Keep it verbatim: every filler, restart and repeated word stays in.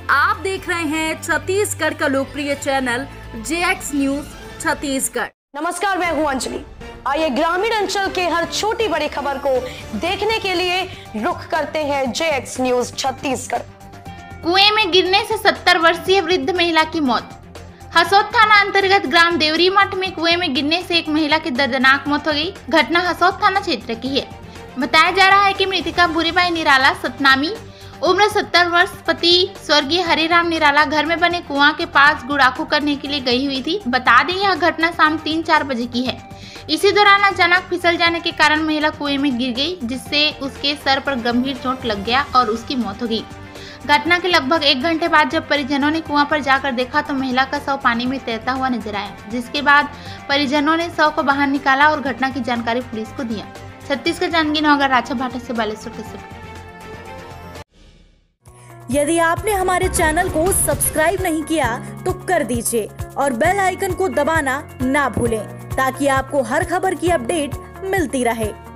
आप देख रहे हैं छत्तीसगढ़ का लोकप्रिय channel J X news Chhattisgarh. नमस्कार, मैं हूं अंजलि। आइए ग्रामीण अंचल के हर छोटी बड़ी खबर को देखने के लिए रुख करते हैं जे एक्स न्यूज छत्तीसगढ़। कुएं में गिरने से सत्तर वर्षीय वृद्ध महिला की मौत। हसौद थाना अंतर्गत ग्राम देवरी मठ में कुएं में गिरने से एक महिला की दर्दनाक मौत हो गई। घटना हसौद थाना क्षेत्र की है। बताया जा रहा है कि मृतका भूरीबाई निराला सतनामी उम्र सत्तर वर्ष, पति स्वर्गीय हरिराम निराला घर में बने कुआं के पास गुड़ाखू करने के लिए गई हुई थी। बता दें यह घटना शाम तीन चार बजे की है। इसी दौरान अचानक फिसल जाने के कारण महिला कुएं में गिर गई, जिससे उसके सर पर गंभीर चोट लग गया और उसकी मौत हो गई। घटना के लगभग एक घंटे बाद जब परिजनों ने कुआं पर जाकर देखा तो महिला का शव पानी में तैरता हुआ नजर आया, जिसके बाद परिजनों ने शव को बाहर निकाला और घटना की जानकारी पुलिस को दिया। छत्तीसगढ़ जांजगीर नगर राजा भाटा से बालेश्वर कश्यप। यदि आपने हमारे चैनल को सब्सक्राइब नहीं किया तो कर दीजिए और बेल आइकन को दबाना ना भूलें ताकि आपको हर खबर की अपडेट मिलती रहे।